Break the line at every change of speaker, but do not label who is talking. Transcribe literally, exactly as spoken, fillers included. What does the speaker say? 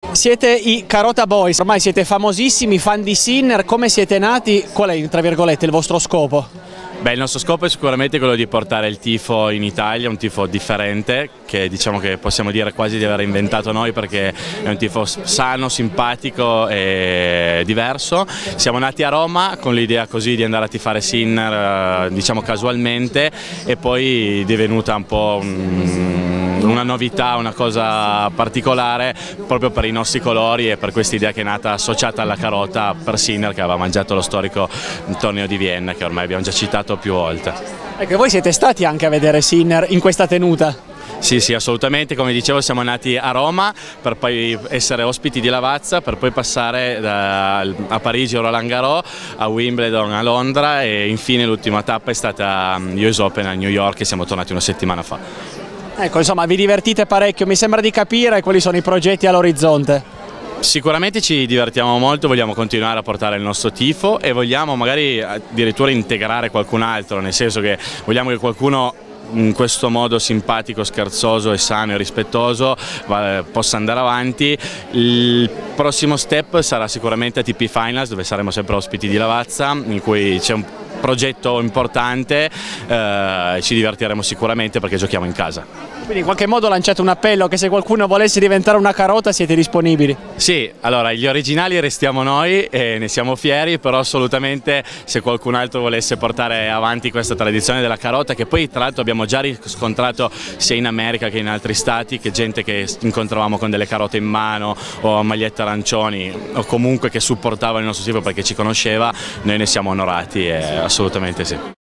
Siete i Carota Boys, ormai siete famosissimi, fan di Sinner. Come siete nati? Qual è, tra virgolette, il vostro scopo?
Beh, il nostro scopo è sicuramente quello di portare il tifo in Italia, un tifo differente, che diciamo che possiamo dire quasi di aver inventato noi, perché è un tifo sano, simpatico e diverso. Siamo nati a Roma con l'idea così di andare a tifare Sinner, diciamo casualmente, e poi è divenuta un po' un, una novità, una cosa particolare proprio per i nostri colori e per questa idea che è nata associata alla carota per Sinner, che aveva mangiato lo storico torneo di Vienna, che ormai abbiamo già citato più volte.
Ecco, voi siete stati anche a vedere Sinner in questa tenuta?
Sì, sì, assolutamente. Come dicevo, siamo nati a Roma per poi essere ospiti di Lavazza, per poi passare da, a Parigi a Roland Garros, a Wimbledon a Londra e infine l'ultima tappa è stata U S Open a New York, e siamo tornati una settimana fa.
Ecco, insomma, vi divertite parecchio, mi sembra di capire quali sono i progetti all'orizzonte.
Sicuramente ci divertiamo molto, vogliamo continuare a portare il nostro tifo e vogliamo magari addirittura integrare qualcun altro, nel senso che vogliamo che qualcuno in questo modo simpatico, scherzoso e sano e rispettoso possa andare avanti. Il prossimo step sarà sicuramente A T P Finals, dove saremo sempre ospiti di Lavazza, in cui c'è un progetto importante, eh, ci divertiremo sicuramente perché giochiamo in casa.
Quindi in qualche modo lanciate un appello che se qualcuno volesse diventare una carota siete disponibili?
Sì, allora gli originali restiamo noi e ne siamo fieri, però assolutamente se qualcun altro volesse portare avanti questa tradizione della carota, che poi tra l'altro abbiamo già riscontrato sia in America che in altri stati, che gente che incontravamo con delle carote in mano o magliette arancioni o comunque che supportava il nostro tipo perché ci conosceva, noi ne siamo onorati e assolutamente sì.